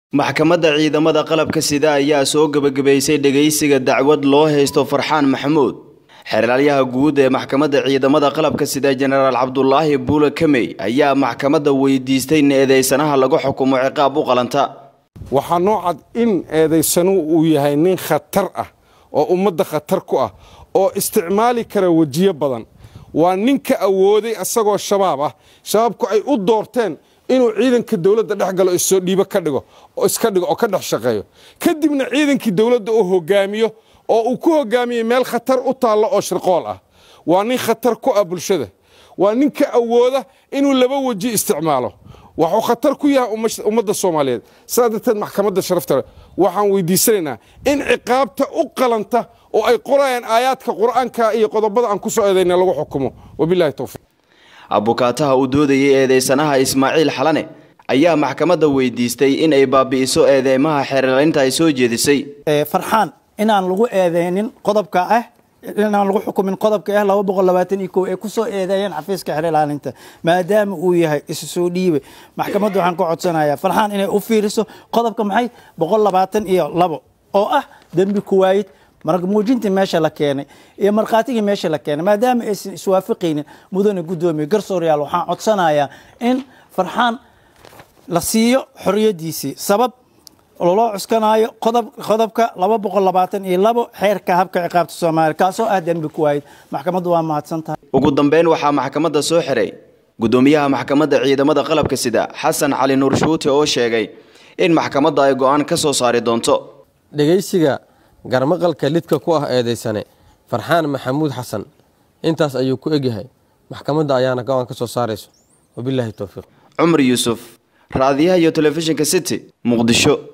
maxkamadda ciidamada qalabka sida ayaa soo gabagabaysay dhageysiga dacwad loo haysto Farxaan Maxamuud xeeralyaha guud ee maxkamadda ciidamada qalabka sida Generaal Cabdullaahi Buule Kamey ayaa maxkamadda weydiistay in eedeysanaha lagu xukumo ciqaab u qalanta waxaa noocad in eedeysanu uu yahay nin khatar ah oo ummadda khatar ku ah oo isticmaali kara wajiyo badan waa ninka awooday asagoo shabaab ah shabaabku ay u doorteen inuu ciidanka dawladda dhex galo isoo dhiibo ka dhigo oo iska dhigo oo ka dhex shaqeeyo kadibna ciidankii dawladda uu hogaamiyo oo uu ku hogaamiyo meel khatar u taalo oo shirqool ah waa nin khatar ku ah bulshada waa ninka awooda inuu laba waji isticmaalo waxuu khatar ku yahay ummadda Soomaaliyeed saadatan maxkamadda sharafta waxaan weydiisanaynaa in ciqaabta u qalanta oo ay qorayaan aayaadka quraanka iyo qodobada aan ku soo eedeynaa lagu xukumo wabillahi tawfiiq abukaataha u doodayay eedeysanaha Ismaaciil Xalane ayaa maxkamadda weydiistay in ay baabi'iso eedeymaha xeerlaynta ay soo jeedisay Farxaan inaan lagu eedeynin qodobka ah inaan lagu xukumin qodobka ah 221 ee ku soo eedeeyeen xafiiska xeerlaalinta maadaama uu yahay isu soo dhiibay maxkamaddu waxaan ku codsanayaa Farxaan inay u fiiriso qodobka maxay 222 oo ah dambi ku waayid marka muujintii meesha la keenay iyo marqaatigii meesha la keenay maadaama ay iswaafaqeen mudane gudoomiye garsoorayaal waxaan codsanayaa in Farxaan la siiyo xoriyadiisii sabab loo cuskanayo qodobka 222 xeerka habka ciqaabta Soomaaliya kaasoo ah dambi ku waayid maxkamaddu waa mahadsantahay ugu dambeyn waxaa maxkamadda soo xiray gudoomiyaha maxkamadda ciidamada qalabka sida Xasan Cali Nuur Shuute oo sheegay in maxkamadda ay go'aan ka soo saari doonto dhageysiga garmaqalka lidka ku ah eedeysane Farxaan Maxamuud Xasan intaas ayuu ku egyahay maxkamadda ayaana go'aan ka soo saarayso wabillahi tawfiiq Umar Yusuf raadiyaha iyo telefishinka City Muqdisho